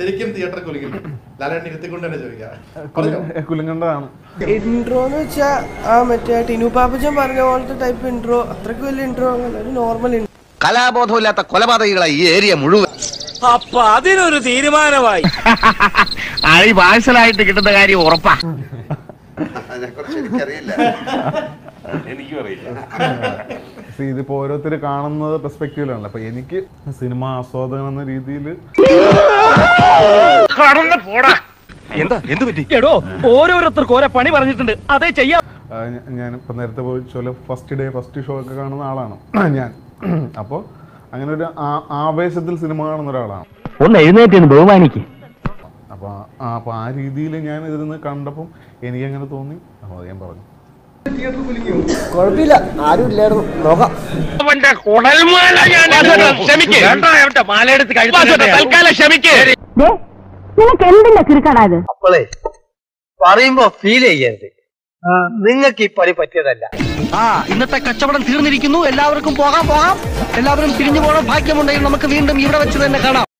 ശരിക്കും തിയേറ്റർ കുലുങ്ങില്ല. ലാലേട്ടൻ ഇരുത്തിക്കൊണ്ട് തന്നെ ചോദിക്കാം. കുലുങ്ങേണ്ടതാണ്. ഇൻട്രോ എന്ന് വെച്ചാൽ മറ്റേ ടിനു പാപ്പച്ചൻ പറഞ്ഞ പോലത്തെ ടൈപ്പ് ഇൻട്രോ, അത്രയ്ക്ക് വലിയ ഇൻട്രോ അങ്ങനെ ഒരു നോർമൽ ഇൻട്രോ. കലാബോധമില്ലാത്ത കൊലപാതകികളായി ഈ ഏരിയ മുഴുവൻ. അപ്പൊ അതിനൊരു തീരുമാനമായി. അഴി പാഴ്സലായിട്ട് കിട്ടുന്ന കാര്യം ഉറപ്പാ. എനിക്കും അറിയില്ല. ഇതിപ്പോ ഓരോരുത്തർ കാണുന്നത് പെർസ്പെക്റ്റീവിലാണല്ലോ. അപ്പൊ എനിക്ക് സിനിമ ആസ്വാദകൻ എന്ന രീതിയിൽ ഓരോരുത്തർക്ക് ഓരോ പണി പറഞ്ഞിട്ടുണ്ട്, അതേ ചെയ്യാം. ഞാനിപ്പോ നേരത്തെ പോയി ഫസ്റ്റ് ഷോ ഒക്കെ കാണുന്ന ആളാണ് ഞാൻ. അപ്പോൾ അങ്ങനെ ഒരു ആവേശത്തിൽ സിനിമ കാണുന്ന ഒരാളാണ്. ഒന്ന് എഴുന്നേറ്റ് ബഹുമാനിക്ക്. അപ്പൊ ആ രീതിയിൽ ഞാൻ ഇതിന്ന് കണ്ടപ്പം എനിക്കങ്ങനെ തോന്നി. അപ്പോൾ ഞാൻ പറഞ്ഞു കുഴപ്പമില്ല, ആരും ഇല്ലായിരുന്നു, നോക്കാം. നിനക്ക് എന്തിന്റെ കിറുക്കാണത്? അപ്പോളേ പറയുമ്പോ ഫീൽ ചെയ്യരുത്. നിങ്ങൾക്ക് ഈ പണി പറ്റിയതല്ല. ഇന്നത്തെ കച്ചവടം തീർന്നിരിക്കുന്നു. എല്ലാവർക്കും പോകാം. എല്ലാവരും പിരിഞ്ഞു പോകണം. ഭാഗ്യമുണ്ടെങ്കിൽ നമുക്ക് വീണ്ടും ഇവിടെ വെച്ച് തന്നെ കാണാം.